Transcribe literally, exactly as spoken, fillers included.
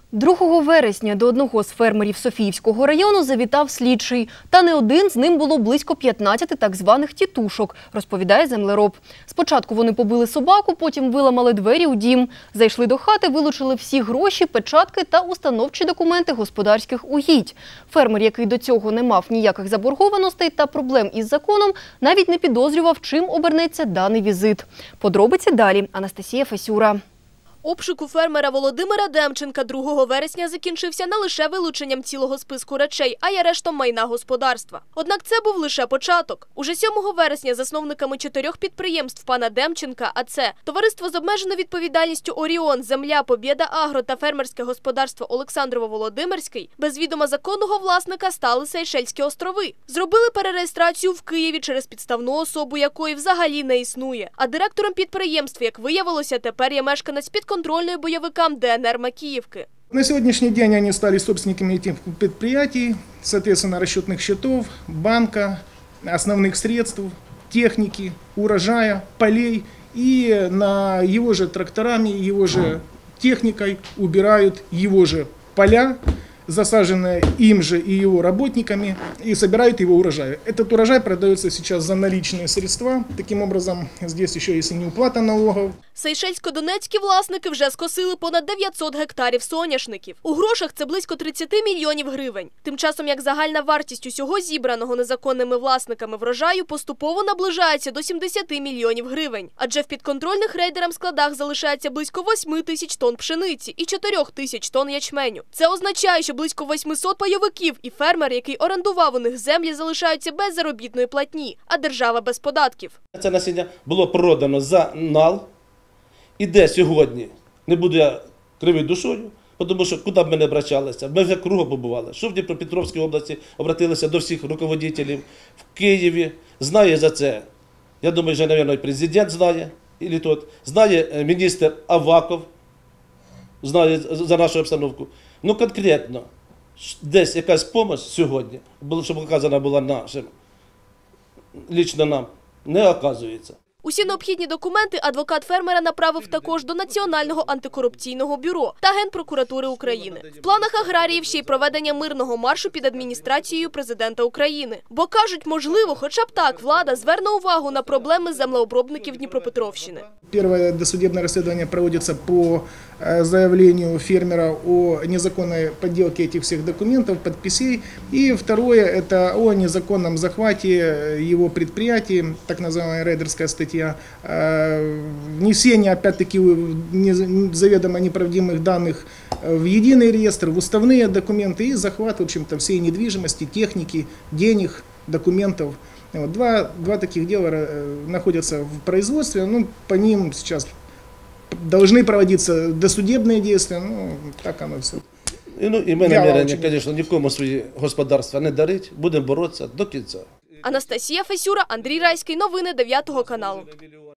другого вересня до одного з фермерів Софіївського району завітав слідчий. Та не один, з ним було близько п'ятнадцяти так званих тітушок, розповідає землероб. Спочатку вони побили собаку, потім виламали двері у дім. Зайшли до хати, вилучили всі гроші, печатки та установчі документи господарських угідь. Фермер, який до цього не мав ніяких заборгованостей та проблем із законом, навіть не підозрював, чим обернеться даний візит. Подробиці далі. Анастасія Фесюра. Обшук у фермера Володимира Демченка другого вересня закінчився не лише вилученням цілого списку речей, а й арештом майна господарства. Однак це був лише початок. Уже сьомого вересня засновниками чотирьох підприємств пана Демченка, а це товариство з обмеженою відповідальністю «Оріон», «Земля», «Побєда Агро» та фермерське господарство Олександрово-Володимирський, без відома законного власника стали Сейшельські острови. Зробили перереєстрацію в Києві через підставну особу, якої взагалі не існує. А директором підприємств, як виявилося, тепер є мешканець під контрольної бойовикам ДНР Макіївки. На сегодняшний день они стали собственниками этих предприятий, соответственно, расчетных счетов, банка, основных средств, техники, урожая, полей. И на его же тракторами, его же техникой убирают его же поля, засаженные им же и его работниками, и собирают его урожай. Этот урожай продается сейчас за наличные средства. Таким образом, здесь еще есть и неуплата налогов. Сейшельсько-донецькі власники вже скосили понад дев'ятсот гектарів соняшників. У грошах це близько тридцяти мільйонів гривень. Тим часом, як загальна вартість усього зібраного незаконними власниками врожаю поступово наближається до сімдесяти мільйонів гривень. Адже в підконтрольних рейдерам складах залишається близько восьми тисяч тонн пшениці і чотирьох тисяч тонн ячменю. Це означає, що близько восьмисот пайовиків і фермер, який орендував у них землі, залишаються без заробітної платні, а держава без податків. Це насіння було продано за нал. І де сьогодні, не буду я кривити душою, тому що куди б ми не обращалися, ми вже кругом побували. Що в Дніпропетровській області обратилися до всіх руководителів, в Києві, знає за це, я думаю, вже, мабуть, президент знає, і тот, знає міністр Аваков, знає за нашу обстановку. Ну конкретно, десь якась допомога сьогодні, щоб оказана була нашим, лично нам, не оказується. Усі необхідні документи адвокат фермера направив також до Національного антикорупційного бюро та Генпрокуратури України. В планах аграріїв ще й проведення мирного маршу під адміністрацією президента України. Бо кажуть, можливо, хоча б так влада зверне увагу на проблеми землеобробників Дніпропетровщини. Первое досудебное расследование проводится по заявлению фермера о незаконной подделке этих всех документов, подписей. И второе – это о незаконном захвате его предприятий, так называемая рейдерская статья, внесение, опять-таки, заведомо неправдимых данных в единый реестр, в уставные документы и захват, в общем-то, всей недвижимости, техники, денег, документов. Вот, два, два таких дела находятся в производстве, ну, по ним сейчас должны проводиться досудебные действия, ну, так оно все. І, ну, і ми намірені, звісно, нікому свої господарства не дарить, будемо боротися до кінця. Анастасія Фесюра, Андрій Райський, новини дев'ятого каналу.